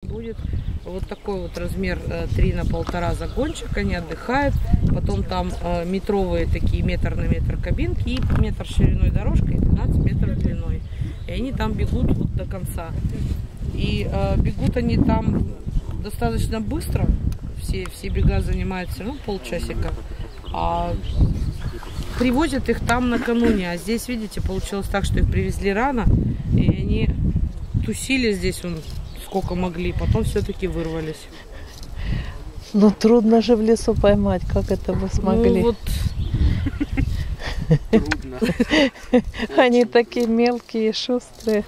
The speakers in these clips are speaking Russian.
будет. Вот такой вот размер 3 на 1,5 загончик, они отдыхают. Потом там метровые такие метр на метр кабинки и метр шириной дорожка и 12 метров длиной. И они там бегут вот до конца. И бегут они там достаточно быстро. Все бега занимают все равно полчасика. А привозят их там накануне. А здесь, видите, получилось так, что их привезли рано. И они тусили здесь сколько могли. Потом все-таки вырвались. Ну трудно же в лесу поймать. Как это вы смогли? Ну, вот... Трудно. Они такие мелкие, шустрые.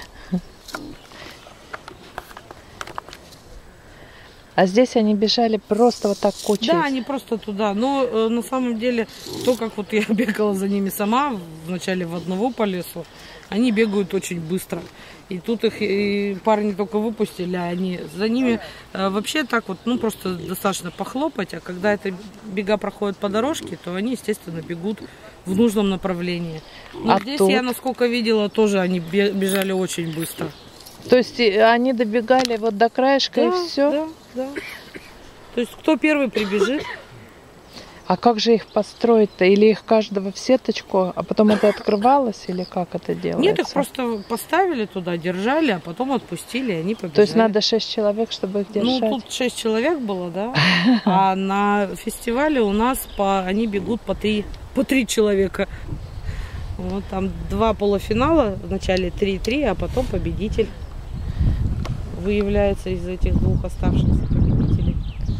А здесь они бежали просто вот так кучей? Да, они просто туда. Но на самом деле, то, как вот я бегала за ними сама, вначале в одного по лесу, они бегают очень быстро. И тут их и парни только выпустили, а они за ними вообще так вот, ну просто достаточно похлопать. А когда это бега проходят по дорожке, то они, естественно, бегут в нужном направлении. Но здесь тут? я, насколько видела, тоже они бежали очень быстро. То есть они добегали вот до краешка, Да, и все? да, да. То есть кто первый прибежит? А как же их построить-то? Или их каждого в сеточку, а потом это открывалось, или как это делается? Нет, их просто поставили туда, держали, а потом отпустили, и они побежали. То есть надо 6 человек, чтобы их держать? Ну, тут 6 человек было, да. А на фестивале у нас они бегут по 3 человека. Вот там 2 полуфинала, в начале 3-3, а потом победитель выявляется из этих 2 оставшихся победителей.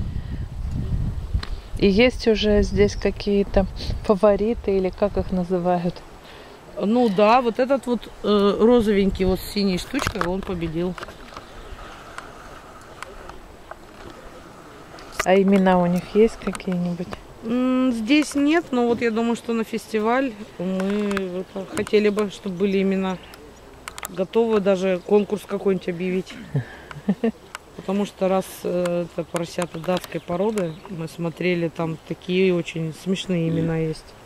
И есть уже здесь какие-то фавориты, или как их называют? Ну да, вот этот вот розовенький вот с синей штучкой, он победил. А имена у них есть какие-нибудь? Здесь нет, но вот я думаю, что на фестиваль мы хотели бы, чтобы были имена. Готовы даже конкурс какой-нибудь объявить. Потому что раз это поросята датской породы, мы смотрели, там такие очень смешные имена есть.